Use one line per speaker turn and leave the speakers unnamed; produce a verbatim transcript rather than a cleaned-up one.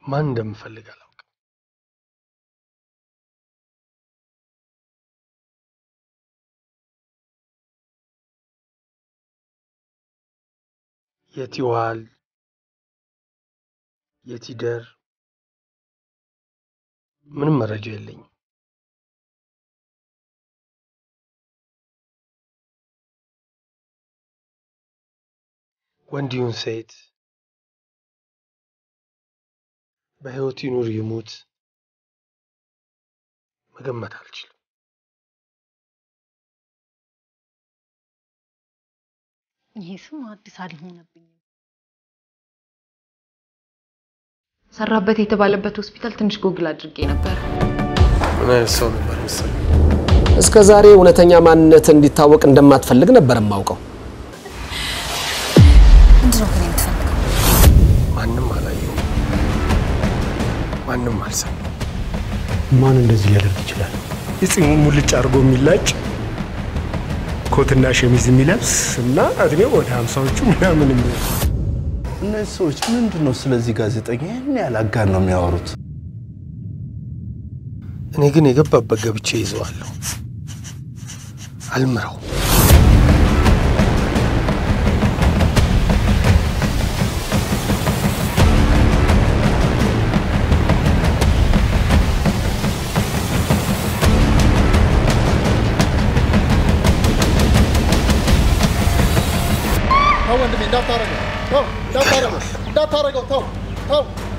ማን እንደምፈልግ አላውቅም። የት ይዋል የት ይደር ምንም መረጃ የለኝም። ወንድ ይሁን ሴት በህይወት ይኑር ይሙት መገመት አልችልም።
ይሄ ስም አዲስ አልሆነብኝም። ሰራበት የተባለበት ሆስፒታል ትንሽ ጎግል አድርጌ ነበር።
ምን ሰው ነበር መሰለኝ።
እስከ ዛሬ እውነተኛ ማንነት እንዲታወቅ እንደማትፈልግ ነበር ማውቀው።
እንዴት ነው ከኔ የምትፈልገው?
ማንንም አላየው ማንንም አልሰማም።
ማን እንደዚህ ሊያደርግ ይችላል? ይጽሙ ሙልጭ አርጎ የሚላጭ ኮትና ሸሚዝ የሚለብስ እና እድሜው ወደ ሃምሳዎቹ ምናምን ነው።
እነዚህ ሰዎች ምንድነው ስለዚህ ጋዜጠኛ ያን ያላጋን ነው የሚያወሩት?
እኔ ግን የገባበት ገብቼ ይዘዋለሁ። አልምራው
ወንድሜ እንዳታረገው ተው እንዳታረገው እንዳታረገው ተው ተው